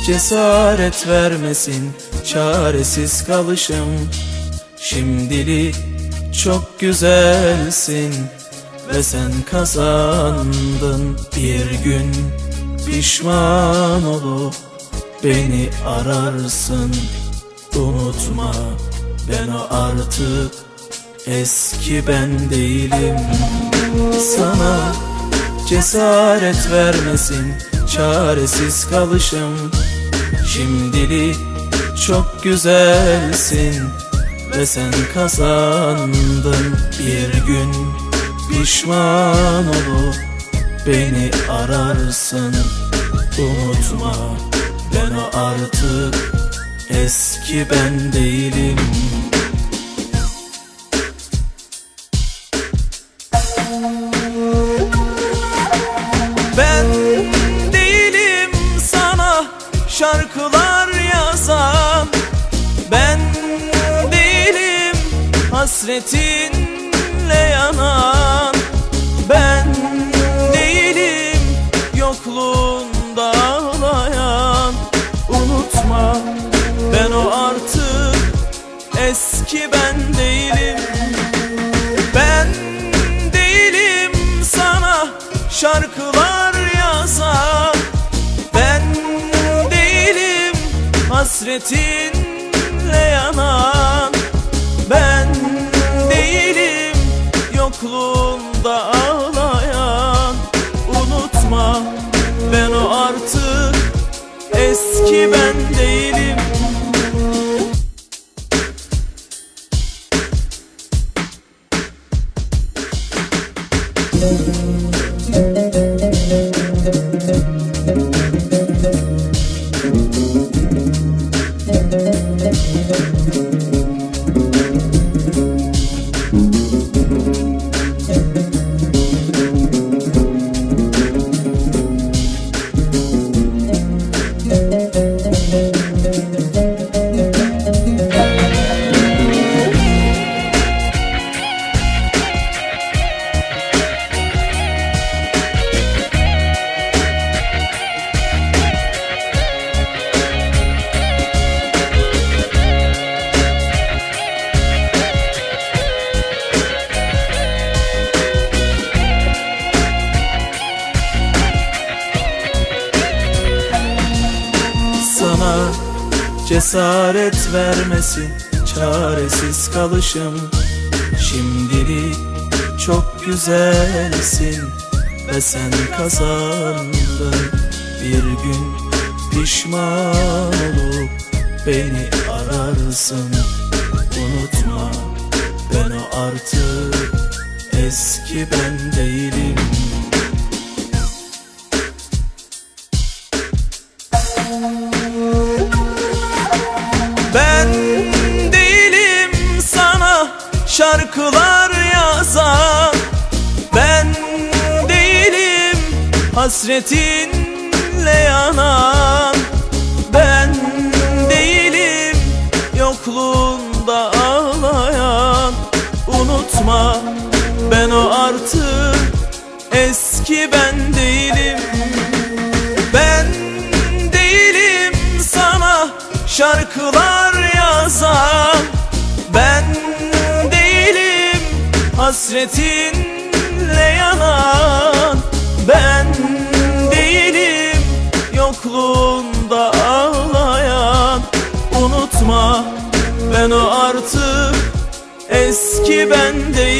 cesaret vermesin çaresiz kalışım. Şimdilik çok güzelsin ve sen kazandın. Bir gün pişman olup beni ararsın. Unutma, ben o artık eski ben değilim. Sana cesaret vermesin çaresiz kalışım. Şimdilik çok güzelsin ve sen kazandın. Bir gün pişman olup beni ararsın. Unutma, ben o artık eski ben değilim. Ben değilim sana şarkılar yazan. Ben değilim hasretinle yanan. Ben değilim yokluğunda ağlayan. Unutma, ben o artık eski ben değilim. Ben değilim sana şarkılar yazan. Ben değilim hasretinle yanan. Ben değilim yokluğunda ağlayan. Unutma, ben o artık eski ben değilim. Sana cesaret vermesin çaresiz kalışım. Şimdilik çok güzelsin ve sen kazandın. Bir gün pişman olup beni ararsın. Unutma, ben o artık eski ben değilim. Ben değilim sana şarkılar yazan. Ben değilim hasretinle yanan. Ben değilim yokluğunda ağlayan. Unutma, ben o artık eski ben değilim. Ben değilim sana şarkılar yazan. Ben değilim hasretinle yanan. Ben değilim yokluğunda ağlayan. Unutma, ben o artık eski ben değilim.